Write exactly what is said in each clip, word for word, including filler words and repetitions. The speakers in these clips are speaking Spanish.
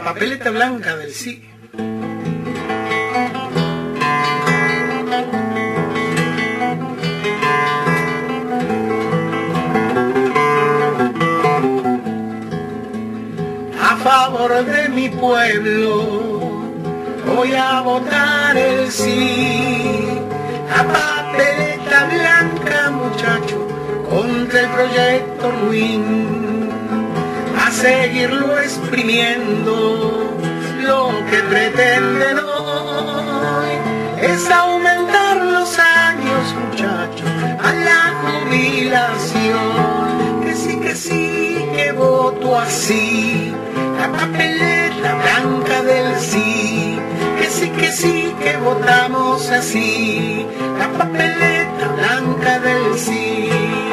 La papeleta blanca del sí. A favor de mi pueblo voy a votar el sí. La papeleta blanca, muchacho, contra el proyecto ruin. A seguirlo exprimiendo, lo que pretenden hoy es aumentar los años, muchacho, a la jubilación. Que sí, que sí, que voto así. La papeleta blanca del sí. Que sí, que sí, que votamos así. La papeleta blanca del sí.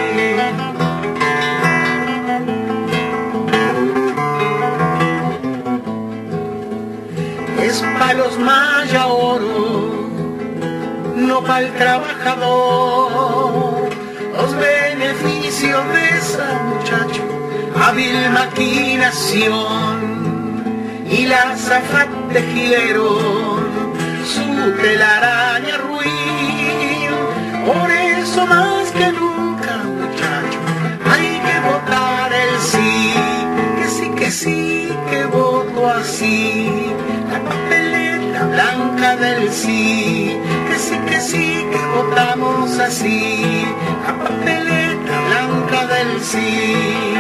Es pa' los maya oro, no pa' el trabajador. Los beneficios de esa, muchacho, hábil maquinación, y la azafat tejieron su telaraña ruin. Por eso más que nunca, muchacho, hay que votar el sí. Que sí, que sí, que voto así. La papeleta blanca del sí. Que sí, que sí, que votamos así. La papeleta blanca del sí.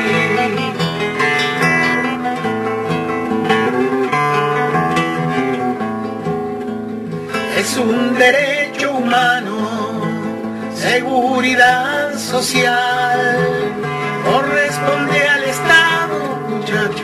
Es un derecho humano, seguridad social, corresponde al Estado, muchacho,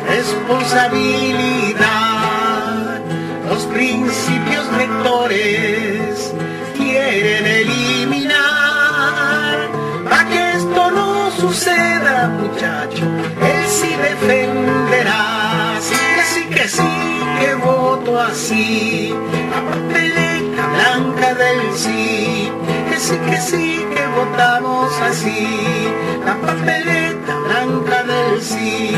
responsabilidad. Los principios rectores quieren eliminar. Para que esto no suceda, muchacho, él sí defenderá. Sí, que sí, que sí, que voto así. La papeleta blanca del sí. Que sí, que sí, que votamos así. La papeleta blanca del sí.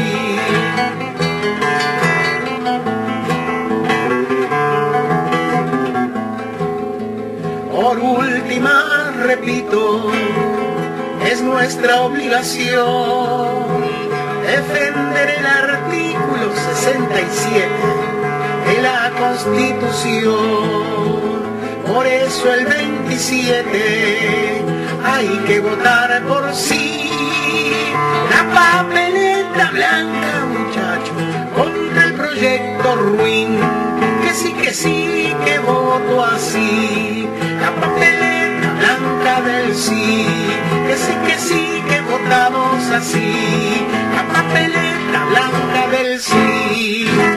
Por última, repito, es nuestra obligación defender el artículo sesenta y siete de la Constitución. Por eso el veintisiete hay que votar por sí. La papeleta blanca, muchacho, contra el proyecto ruin. Que sí, que sí, que voto así. La papeleta blanca del sí. Que sí, que sí, que votamos así. La papeleta blanca del sí.